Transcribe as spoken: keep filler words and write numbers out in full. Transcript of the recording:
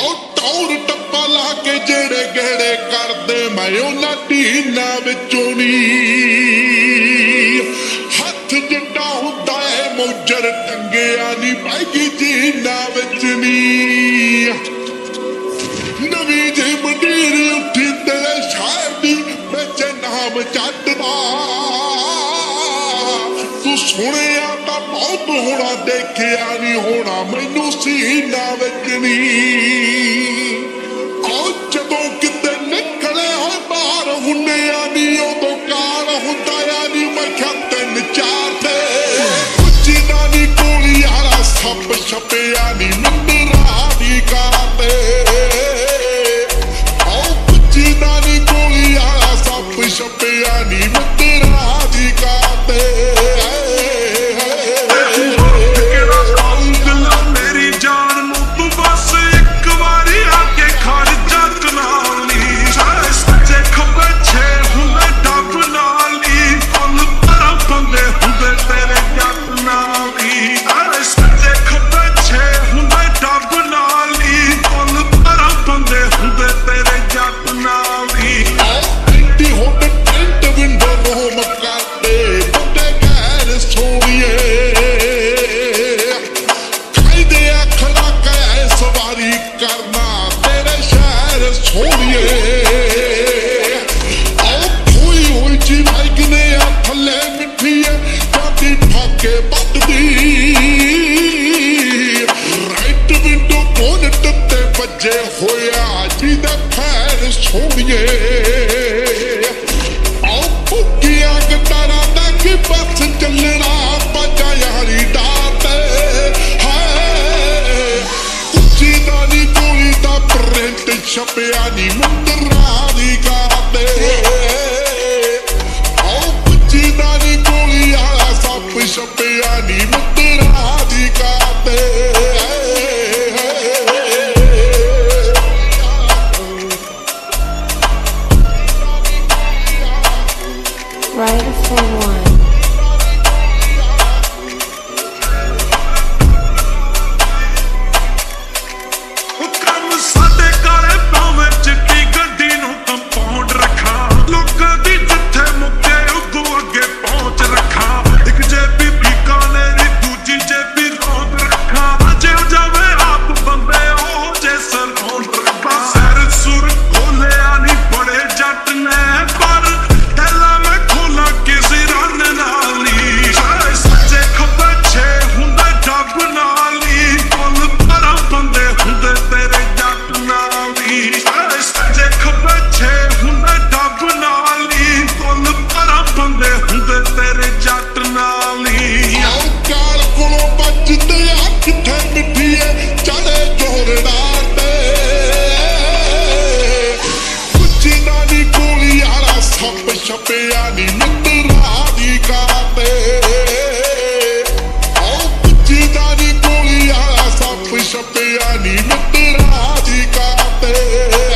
टौर टप्पा ला के जेड़े गेड़े करदे मैं उन्हां टीनां विचों नी हथ जिड्डा हुंदा है मौजर टंगिया नी पैगी जीनां विच नी नवी जी मंडीर उठी तेरे शायर दी विच नाम चढ़दा तू सुनिया तां बहुत होना देखिया नी होना मैनू सीना विच नी जदों किते निकले होए बाहर हुंदिया नी उदों काल हुंदा नी मैं क्या तीन चार ते कुची दा नी गोली आला सप छपिया नी मिंदरा दी काते कुची दा नी गोली आला सप छपिया नी मिंदरा दी काते होया जिदा खैर सोनिए आओ भुक्किया गटारा दा कि बस चलना बजा यारी डाते है कुची दा नी गोली दा प्रिंट छपिया नी मुंदरा दी गाते आओ कुची दा नी गोली आला सप छपिया नी मुंदरा दी गाते Rider for one. छपिया नी मिंदरा दी काते कुची दा नी गोली आला सप छपिया नी मिंदरा दी काते